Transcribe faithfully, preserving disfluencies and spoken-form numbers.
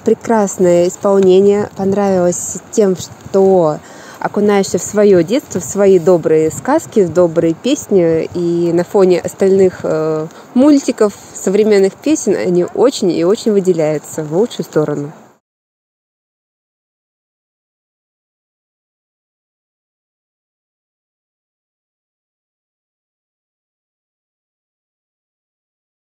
прекрасное исполнение, понравилось тем, что окунаешься в свое детство, в свои добрые сказки, в добрые песни, и на фоне остальных э, мультиков, современных песен они очень и очень выделяются в лучшую сторону.